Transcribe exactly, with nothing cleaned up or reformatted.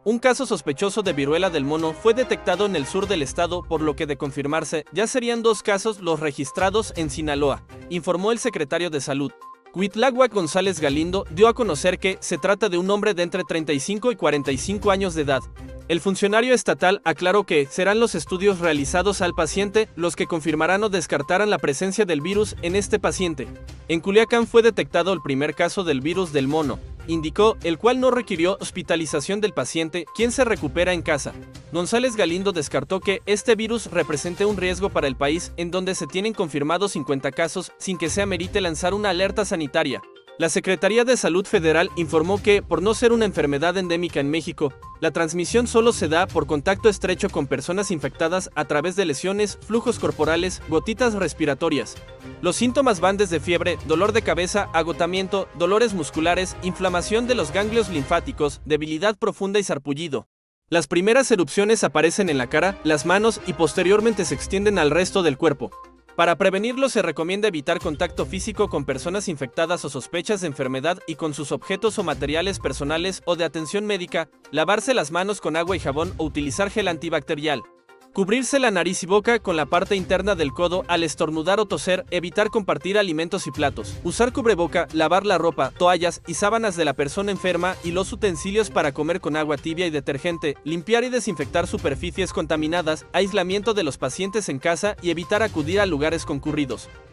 Un caso sospechoso de viruela del mono fue detectado en el sur del estado, por lo que de confirmarse, ya serían dos casos los registrados en Sinaloa, informó el secretario de Salud. Cuitláhuac González Galindo dio a conocer que se trata de un hombre de entre treinta y cinco y cuarenta y cinco años de edad. El funcionario estatal aclaró que serán los estudios realizados al paciente los que confirmarán o descartarán la presencia del virus en este paciente. En Culiacán fue detectado el primer caso del virus del mono, indicó, el cual no requirió hospitalización del paciente, quien se recupera en casa. González Galindo descartó que este virus represente un riesgo para el país, en donde se tienen confirmados cincuenta casos sin que se amerite lanzar una alerta sanitaria. La Secretaría de Salud Federal informó que, por no ser una enfermedad endémica en México, la transmisión solo se da por contacto estrecho con personas infectadas a través de lesiones, flujos corporales, gotitas respiratorias. Los síntomas van desde fiebre, dolor de cabeza, agotamiento, dolores musculares, inflamación de los ganglios linfáticos, debilidad profunda y sarpullido. Las primeras erupciones aparecen en la cara, las manos y posteriormente se extienden al resto del cuerpo. Para prevenirlo se recomienda evitar contacto físico con personas infectadas o sospechas de enfermedad y con sus objetos o materiales personales o de atención médica, lavarse las manos con agua y jabón o utilizar gel antibacterial. Cubrirse la nariz y boca con la parte interna del codo al estornudar o toser, evitar compartir alimentos y platos, usar cubreboca, lavar la ropa, toallas y sábanas de la persona enferma y los utensilios para comer con agua tibia y detergente, limpiar y desinfectar superficies contaminadas, aislamiento de los pacientes en casa y evitar acudir a lugares concurridos.